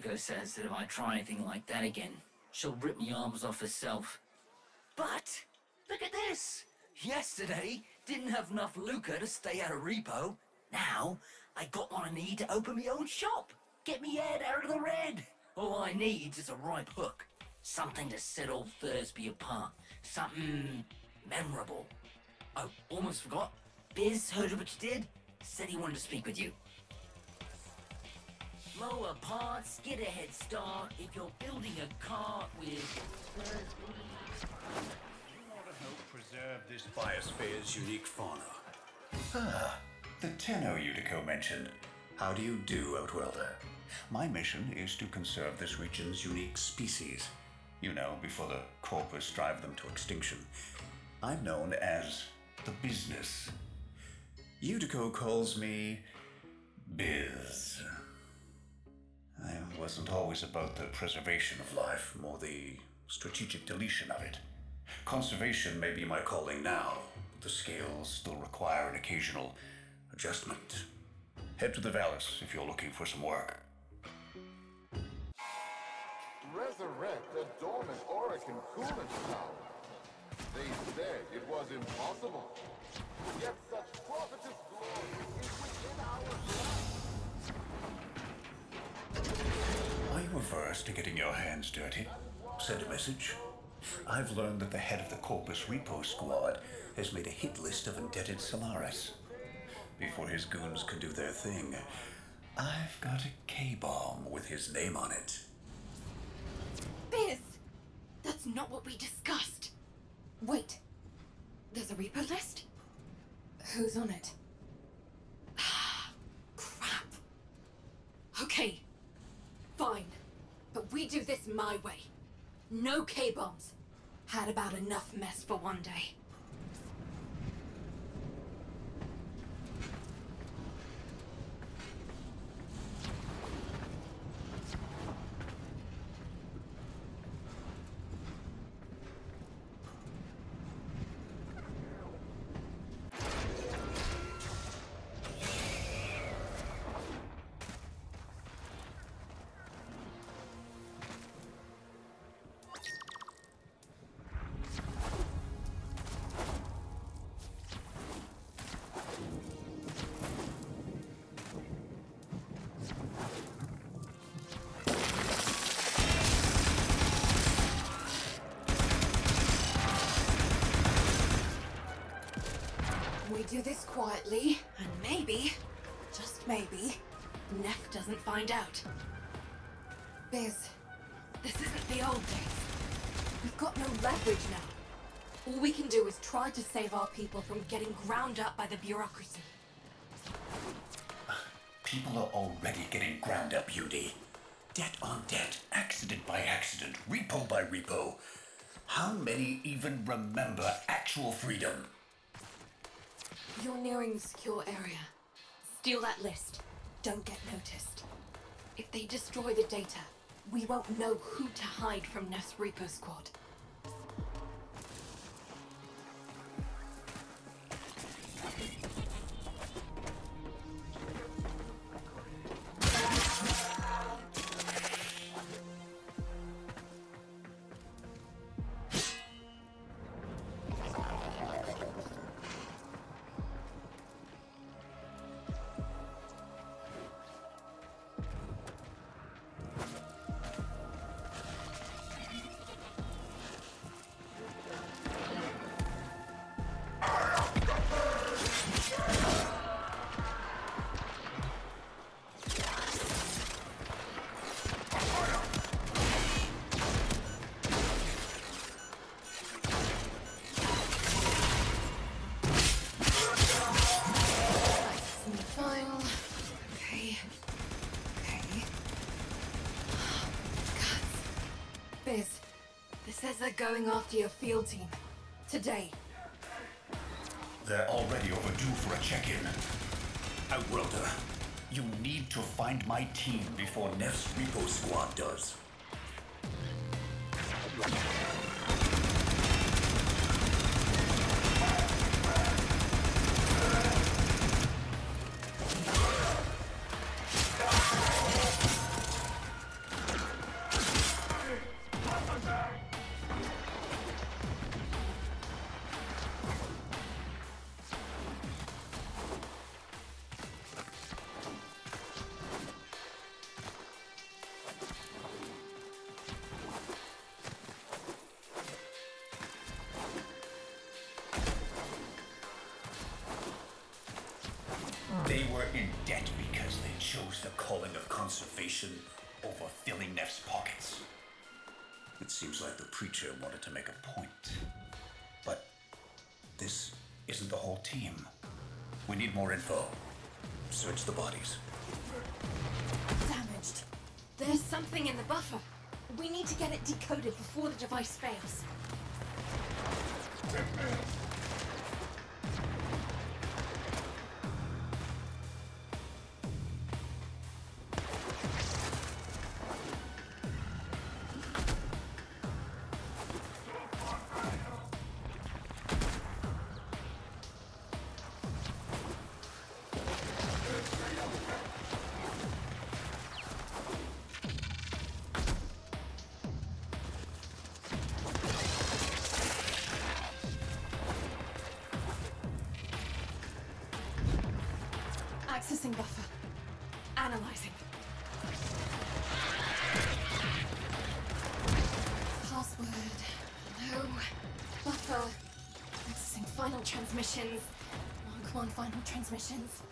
Yutiko says that if I try anything like that again, she'll rip me arms off herself. But, look at this! Yesterday, didn't have enough lucre to stay out of repo. Now, I got what I need to open my own shop. Get me head out of the red. All I need is a ripe hook. Something to set old Thursby apart. Something memorable. Oh, almost forgot. Biz heard what you did. Said he wanted to speak with you. Lower parts, get a head start if you're building a cart with Thursby. You want to help preserve this biosphere's unique fauna. The Tenno Yutiko mentioned. How do you do, Outwelder? My mission is to conserve this region's unique species. You know, before the corpus drive them to extinction. I'm known as the Business. Yutiko calls me Biz. I wasn't always about the preservation of life, more the strategic deletion of it. Conservation may be my calling now, but the scales still require an occasional adjustment. Head to the Valis if you're looking for some work. Resurrect a dormant Orokin coolant tower. They said it was impossible. Yet such prophetess glory is within our grasp. Are you averse to getting your hands dirty? Send a message. I've learned that the head of the Corpus Repo Squad has made a hit list of indebted Solaris. Before his goons can do their thing, I've got a K-bomb with his name on it. Biz! That's not what we discussed. Wait. There's a repo list? Who's on it? Crap. Okay. Fine. But we do this my way. No K-bombs. Had about enough mess for one day. We do this quietly, and maybe, just maybe, Neff doesn't find out. Biz, this isn't the old days. We've got no leverage now. All we can do is try to save our people from getting ground up by the bureaucracy. People are already getting ground up, Yudi. Debt on debt, accident by accident, repo by repo. How many even remember actual freedom? You're nearing the secure area. Steal that list. Don't get noticed. If they destroy the data, we won't know who to hide from Neff's Repo Squad. Biz, this says they're going after your field team. Today. They're already overdue for a check-in. Outworlder, you need to find my team before Neff's Repo Squad does. forget because they chose the calling of conservation over filling Neff's pockets. It seems like the preacher wanted to make a point. But this isn't the whole team. We need more info. Search the bodies. Damaged. There's something in the buffer. We need to get it decoded before the device fails. Accessing buffer. Analyzing. Password. No. Buffer. Accessing final transmissions. Mark 1 final transmissions.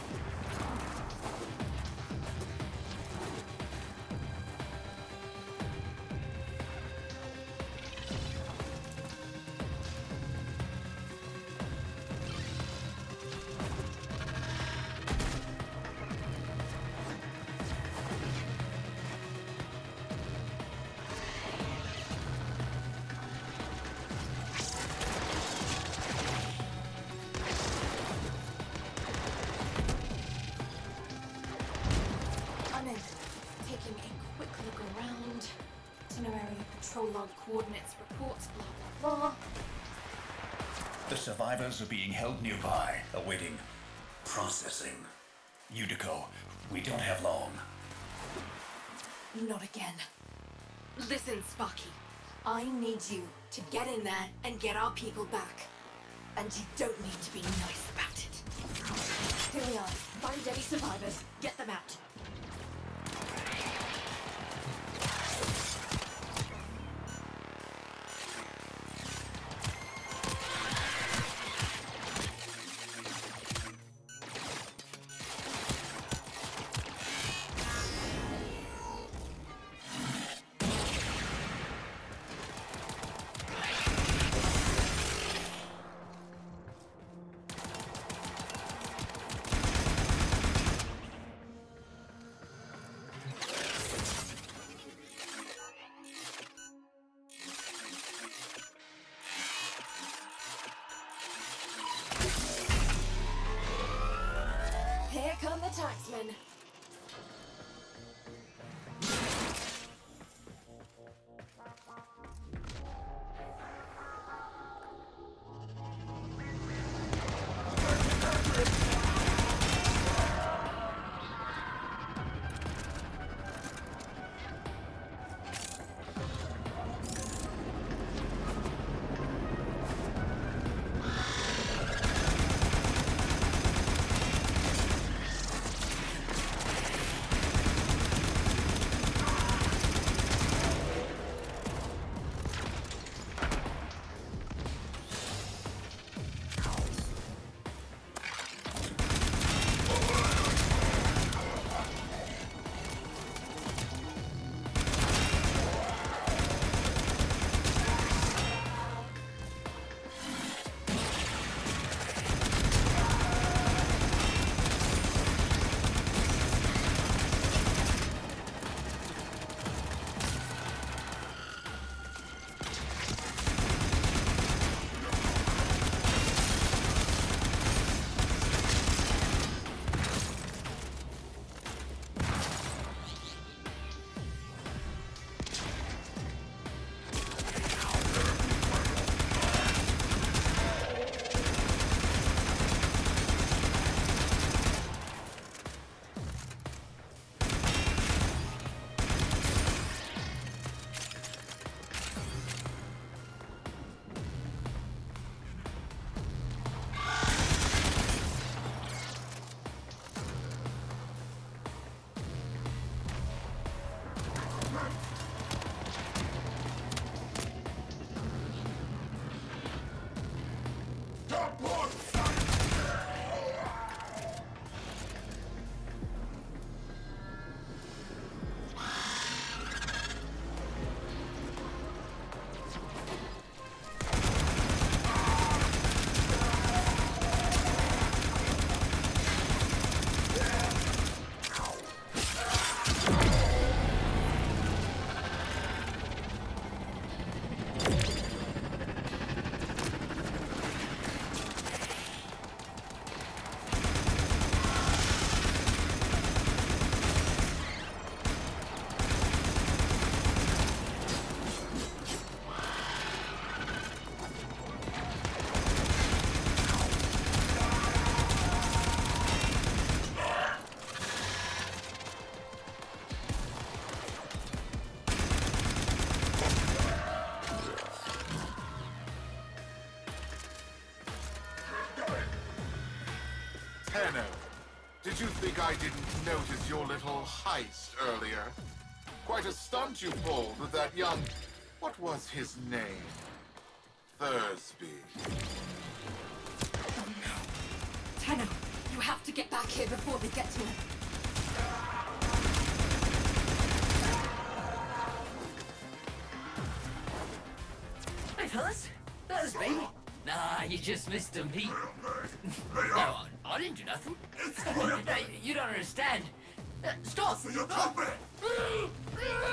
I'm in. Taking a quick look around. Itinerary, patrol log coordinates, reports, blah, blah, blah. The survivors are being held nearby, awaiting processing. Yudiko, we don't have long. Not again. Listen, Sparky. I need you to get in there and get our people back. And you don't need to be nice about it. Here we are. Find any survivors. Get them out. like I didn't notice your little heist earlier. Quite a stunt you pulled with that young... What was his name? Thursby. Oh no. Tenno, you have to get back here before they get to him. Hey, fellas. Thursby. Nah, you just missed him. He... No, I didn't do nothing. No, you don't understand. Stop!